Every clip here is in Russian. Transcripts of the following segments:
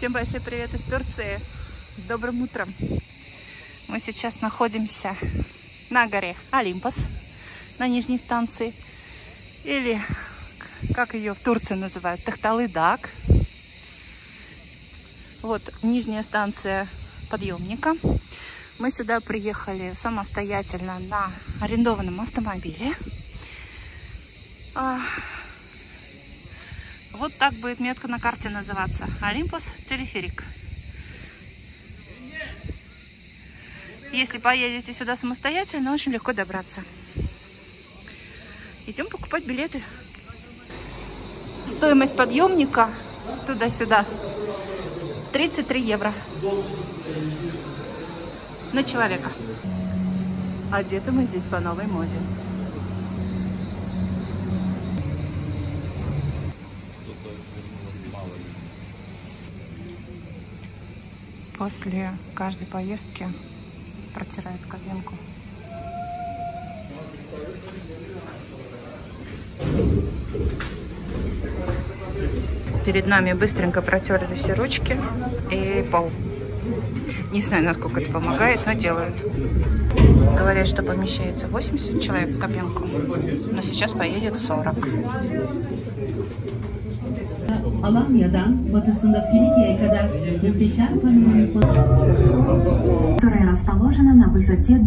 Всем большой привет из Турции. Добрым утром. Мы сейчас находимся на горе Олимпос, на нижней станции. Или, как ее в Турции называют, Тахталы-Даак. Вот нижняя станция подъемника. Мы сюда приехали самостоятельно на арендованном автомобиле. Вот так будет метка на карте называться. Олимпос телеферик. Если поедете сюда самостоятельно, очень легко добраться. Идем покупать билеты. Стоимость подъемника туда-сюда 33 евро на человека. Одеты мы здесь по новой моде. После каждой поездки протирают коленку. Перед нами быстренько протерли все ручки и пол. Не знаю, насколько это помогает, но делают. Говорят, что помещается 80 человек в кабинку, но сейчас поедет 40. Alanya'dan batısında Finiki'ye kadar muhteşem samimi которая расположена на высоте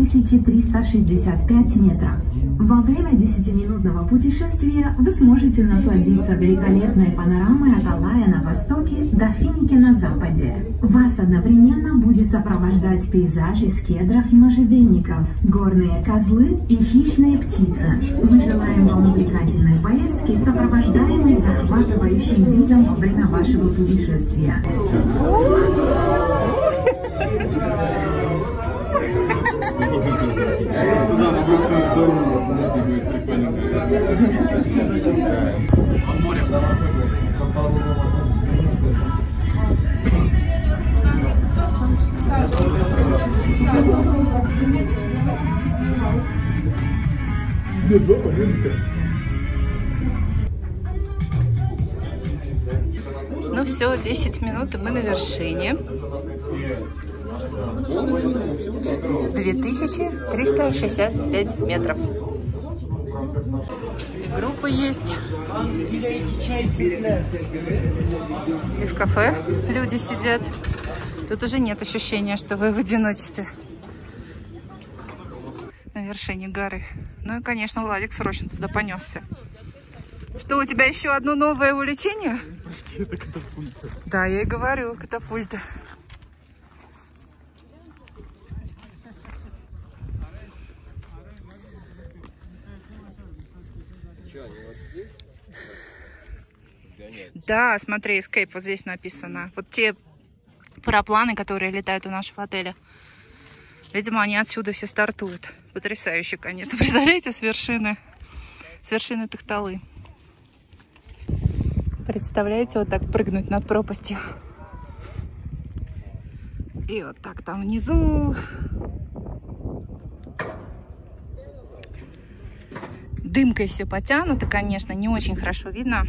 2365 метров. Во время 10-минутного путешествия вы сможете насладиться великолепной панорамой от Алая на востоке до Финики на западе. Вас одновременно будет сопровождать пейзаж из кедров и можжевельников, горные козлы и хищные птицы. Мы желаем вам увлекательной поездки, сопровождаемой захватывающим видом во время вашего путешествия. Ну все, 10 минут, и мы на вершине. 2365 метров. И группы есть. И в кафе люди сидят. Тут уже нет ощущения, что вы в одиночестве на вершине горы. Ну и, конечно, Владик срочно туда понесся. Что, у тебя еще одно новое увлечение? Это катапульта. Да, я и говорю, катапульта. Да, смотри, Escape, вот здесь написано. Вот те парапланы, которые летают у нашего отеля. Видимо, они отсюда все стартуют. Потрясающе, конечно. Представляете, с вершины Тахталы. Представляете, вот так прыгнуть над пропастью. И вот так там внизу. Дымкой все потянуто, конечно, не очень хорошо видно.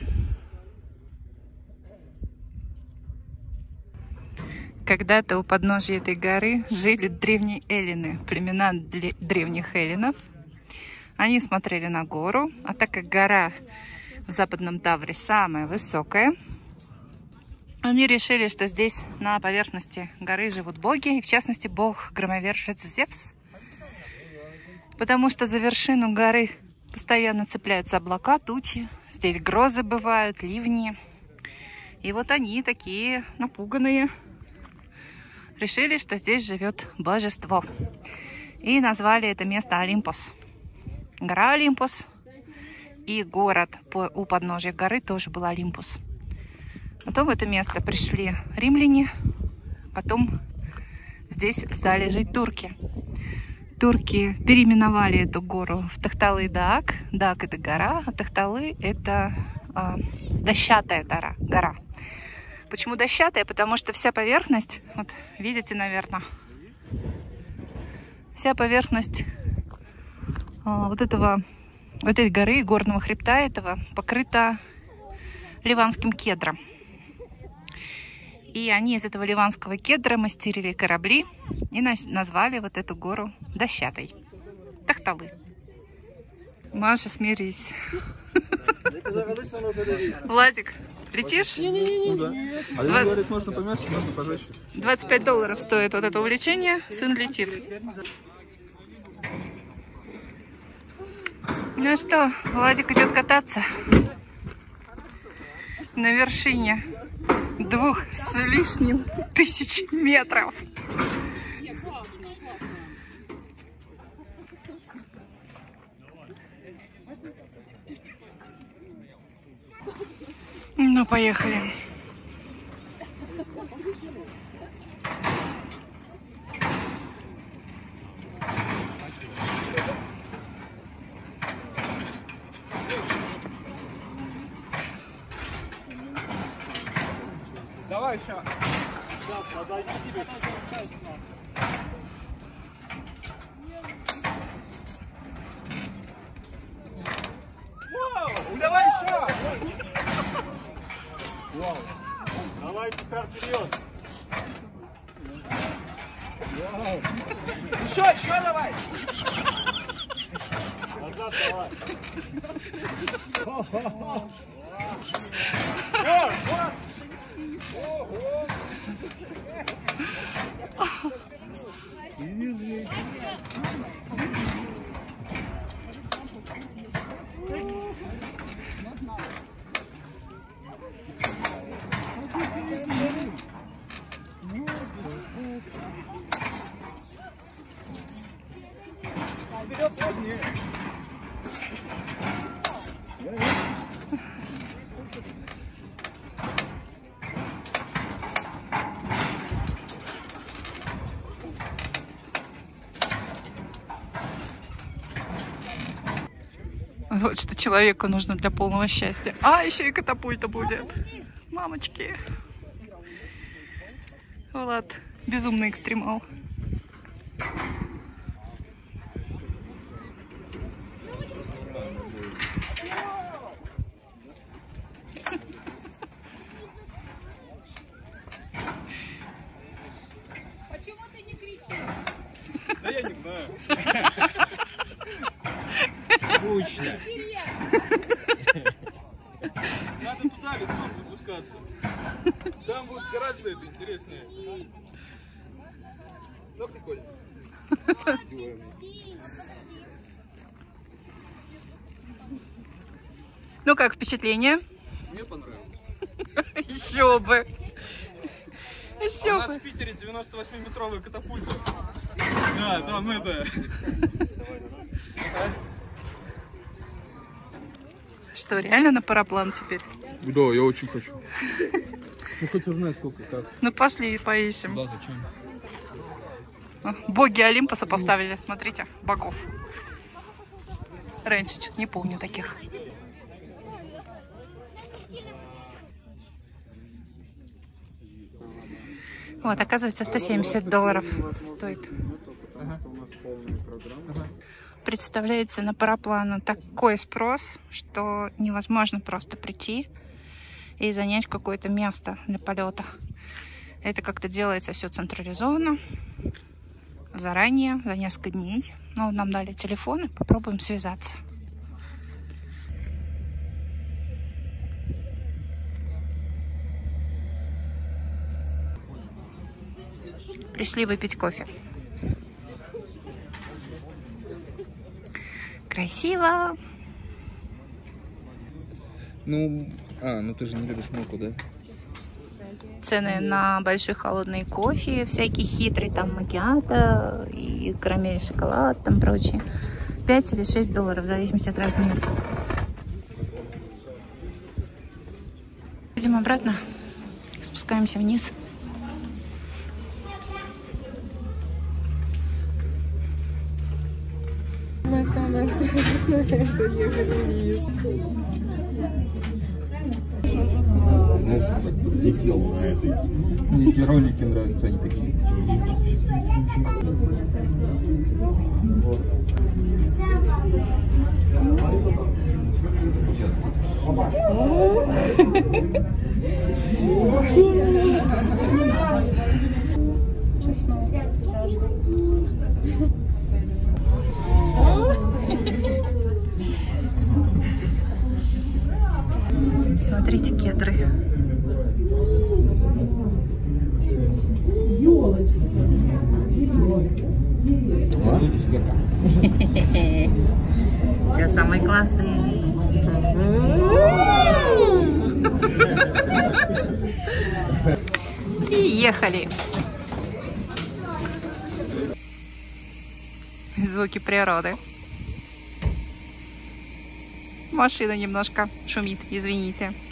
Когда-то у подножия этой горы жили древние эллины, племена древних эллинов. Они смотрели на гору, а так как гора в Западном Тавре самая высокая, они решили, что здесь на поверхности горы живут боги, и в частности бог-громовержец Зевс, потому что за вершину горы постоянно цепляются облака, тучи, здесь грозы бывают, ливни. И вот они такие напуганные решили, что здесь живет божество. И назвали это место Олимпос. Гора Олимпос. И город у подножия горы тоже был Олимпос. Потом в это место пришли римляне. Потом здесь стали жить турки. Турки переименовали эту гору в Тахталы-Даак. Даак — это гора, а Тахталы — это дощатая гора. Почему дощатая? Потому что вся поверхность, вот видите, наверное, вся поверхность вот этой горы, горного хребта этого, покрыта ливанским кедром. И они из этого ливанского кедра мастерили корабли и назвали вот эту гору Дощатой. Тахталы. Маша, смирись. Владик, летишь? Ну да. А я говорит, можно помягче, можно пожестче. $25 стоит вот это увлечение. Сын летит. Ну что, Владик идет кататься на вершине 2 с лишним тысяч метров. Ну, поехали. Давай еще. Давай еще. Давай старт вперед. Еще давай. Назад давай. Вперед сложнее. Вот что человеку нужно для полного счастья. А, еще и катапульта будет. Мамочки. Влад, безумный экстремал. Почему ты не кричишь? Да я не знаю. Скучно. Надо туда лицом запускаться. Там будет гораздо это интереснее. Ну, прикольно. Ну как, впечатление? Мне понравилось. Еще бы. Еще У нас бы. в Питере 98-метровая катапульта. Да, там это. Что, реально на параплан теперь? Да, я очень хочу. Ну, хоть узнать, сколько как. Ну пошли поищем. Да, зачем? Боги Олимпоса поставили, смотрите, богов. Раньше что-то не помню таких. Вот, оказывается, $170 стоит. Представляется, на парапланы такой спрос, что невозможно просто прийти и занять какое-то место для полета. Это как-то делается все централизованно, заранее, за несколько дней. Ну, нам дали телефоны, попробуем связаться. Пришли выпить кофе. Красиво. Ну, ну ты же не любишь моку, да? Цены на большой холодный кофе, всякий хитрый, там макиато и карамель, шоколад, там прочее. 5 или $6, в зависимости от размера. Идем обратно, спускаемся вниз. Самое страшное — это ехать вниз. Летел на этой. Мне эти ролики нравятся, они такие. Смотрите, кедры. Сейчас самые классные. И ехали. Звуки природы. Машина немножко шумит, извините.